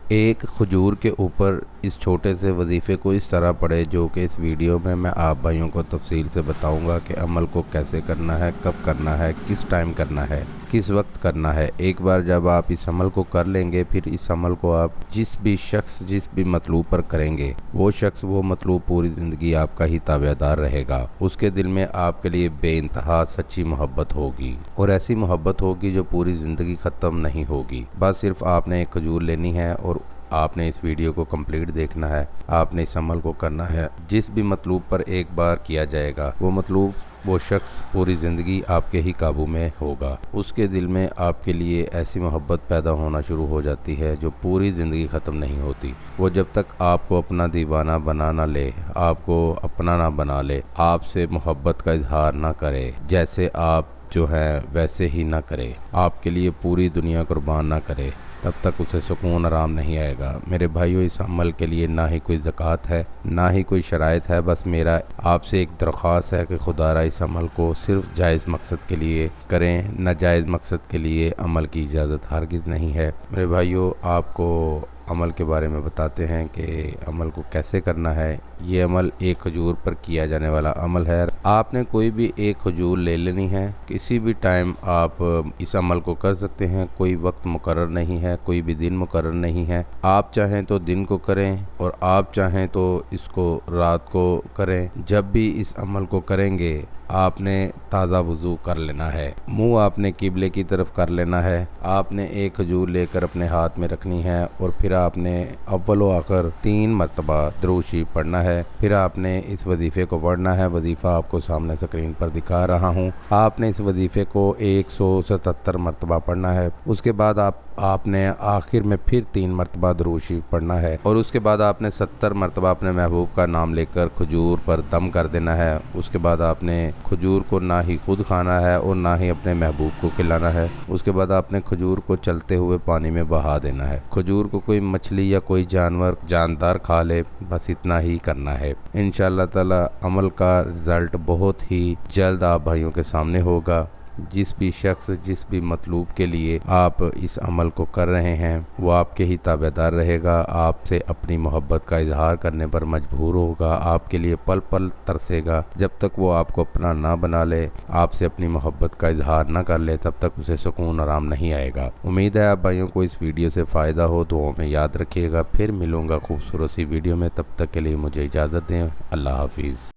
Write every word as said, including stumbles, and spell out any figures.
ایک کھجور کے اوپر اس چھوٹے سے وظیفے کو اس طرح پڑھے جو کہ اس ویڈیو میں میں آپ بھائیوں کو تفصیل سے بتاؤں گا کہ عمل کو کیسے کرنا ہے، کب کرنا ہے، کس ٹائم کرنا ہے، کس وقت کرنا ہے۔ ایک بار جب آپ اس عمل کو کر لیں گے، پھر اس عمل کو آپ جس بھی شخص جس بھی مطلوب پر کریں گے، وہ شخص وہ مطلوب پوری زندگی آپ کا ہی تابعدار رہے گا۔ اس کے دل میں آپ کے لیے بے انتہا سچی محبت ہوگی، اور ایسی محبت ہوگی جو پوری زندگی ختم نہیں ہوگی۔ بس صرف آپ نے ایک کھجور لینی ہے اور آپ نے اس ویڈیو کو کمپلیٹ دیکھنا ہے، آپ نے اس عمل کو کرنا ہے۔ جس بھی مطلوب پر ایک بار کیا جائے گا، وہ مطلوب وہ شخص پوری زندگی آپ کے ہی قابو میں ہوگا۔ اس کے دل میں آپ کے لیے ایسی محبت پیدا ہونا شروع ہو جاتی ہے جو پوری زندگی ختم نہیں ہوتی۔ وہ جب تک آپ کو اپنا دیوانہ بنا نہ لے، آپ کو اپنا نہ بنا لے، آپ سے محبت کا اظہار نہ کرے، جیسے آپ جو ہے ویسے ہی نہ کرے، آپ کے لیے پوری دنیا قربان نہ کرے، تب تک اسے سکون آرام نہیں آئے گا۔ میرے بھائیو، اس عمل کے لیے نہ ہی کوئی زکوٰۃ ہے، نہ ہی کوئی شرائط ہے۔ بس میرا آپ سے ایک درخواست ہے کہ خدا را اس عمل کو صرف جائز مقصد کے لیے کریں، ناجائز مقصد کے لیے عمل کی اجازت ہرگز نہیں ہے۔ میرے بھائیو، آپ کو عمل کے بارے میں بتاتے ہیں کہ عمل کو کیسے کرنا ہے۔ یہ عمل ایک کھجور پر کیا جانے والا عمل ہے۔ آپ نے کوئی بھی ایک کھجور لے لینی ہے، کسی بھی ٹائم آپ اس عمل کو کر سکتے ہیں، کوئی وقت مقرر نہیں ہے، کوئی بھی دن مقرر نہیں ہے۔ آپ چاہیں تو دن کو کریں اور آپ چاہیں تو اس کو رات کو کریں۔ جب بھی اس عمل کو کریں گے، آپ نے تازہ وضو کر لینا ہے، منہ آپ نے قبلے کی طرف کر لینا ہے، آپ نے ایک کھجور لے کر اپنے ہاتھ میں رکھنی ہے، اور پھر آپ نے اول و آخر تین مرتبہ درود شریف پڑھنا ہے۔ پھر آپ نے اس وظیفے کو پڑھنا ہے۔ وظیفہ آپ کو سامنے اسکرین پر دکھا رہا ہوں۔ آپ نے اس وظیفے کو ایک سو ستتر مرتبہ پڑھنا ہے۔ اس کے بعد آپ آپ نے آخر میں پھر تین مرتبہ درود شریف پڑھنا ہے، اور اس کے بعد آپ نے ستر مرتبہ اپنے محبوب کا نام لے کر کھجور پر دم کر دینا ہے۔ اس کے بعد آپ نے کھجور کو نہ ہی خود کھانا ہے اور نہ ہی اپنے محبوب کو کھلانا ہے۔ اس کے بعد آپ نے کھجور کو چلتے ہوئے پانی میں بہا دینا ہے۔ کھجور کو کوئی مچھلی یا کوئی جانور جاندار کھا لے، بس اتنا ہی کرنا ہے۔ انشاءاللہ تعالی عمل کا رزلٹ بہت ہی جلد آپ بھائیوں کے سامنے ہوگا۔ جس بھی شخص جس بھی مطلوب کے لیے آپ اس عمل کو کر رہے ہیں، وہ آپ کے ہی تابعدار رہے گا، آپ سے اپنی محبت کا اظہار کرنے پر مجبور ہوگا، آپ کے لیے پل پل ترسے گا۔ جب تک وہ آپ کو اپنا نہ بنا لے، آپ سے اپنی محبت کا اظہار نہ کر لے، تب تک اسے سکون آرام نہیں آئے گا۔ امید ہے آپ بھائیوں کو اس ویڈیو سے فائدہ ہو، دعاؤں میں یاد رکھیے گا۔ پھر ملوں گا خوبصورت سی ویڈیو میں، تب تک کے لیے مجھے اجازت دیں۔ اللہ حافظ۔